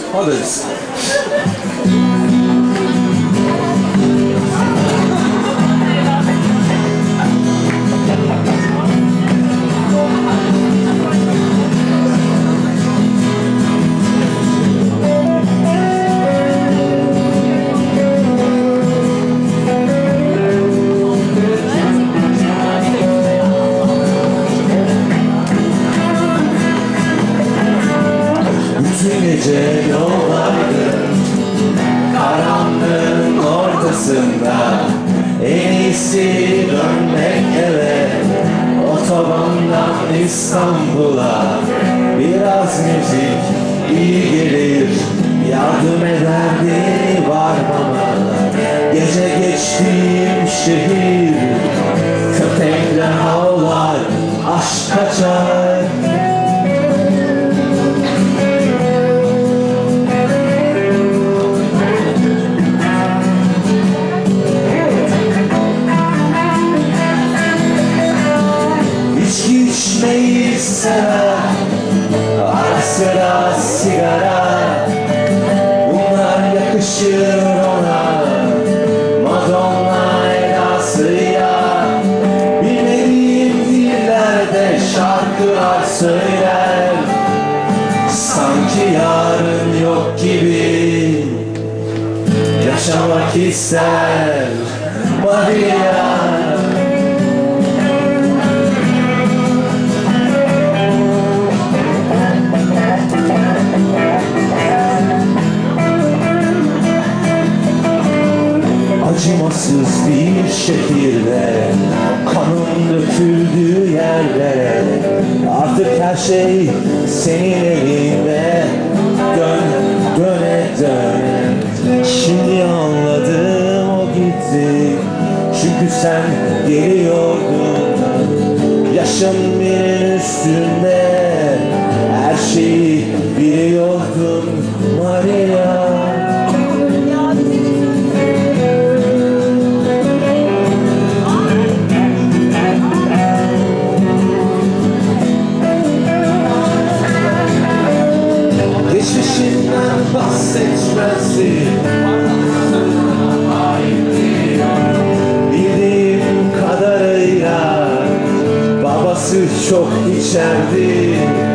O da biz. Bütün gece yoldaydım, karanlığın ortasında. En iyisi dönmek eve, otobandan İstanbul'a. Biraz müzik iyi gelir, yardım ederdi varmama. Gece geçtiğim şehir, köpekler havlar, aşk kaçar. İçmeyi sever, ara sıra sigara. Bunlar yakışır ona, Madonna edasıyla. Bilmediğim dillerde şarkılar söyler, sanki yarın yok gibi yaşamak ister Maria. Acımasız bir şehirde, kanın döküldüğü yerlere. Artık her şey senin elinde, dön, döne döne. Şimdi anladım, o gitti, çünkü sen geliyordun. Yaşın bir üstünde, her şeyi biliyordum Maria. Geçmişinden bahsetmezdi, bildiğim kadarıyla babası çok içerdi.